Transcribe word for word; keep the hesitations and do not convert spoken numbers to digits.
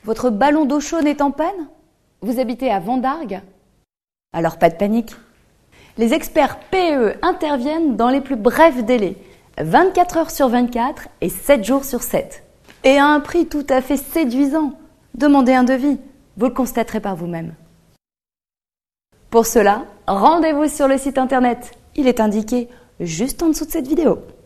Votre ballon d'eau chaude est en panne? Vous habitez à Vendargues? Alors pas de panique. Les experts P E interviennent dans les plus brefs délais, vingt-quatre heures sur vingt-quatre et sept jours sur sept. Et à un prix tout à fait séduisant. Demandez un devis, vous le constaterez par vous-même. Pour cela, rendez-vous sur le site internet. Il est indiqué juste en dessous de cette vidéo.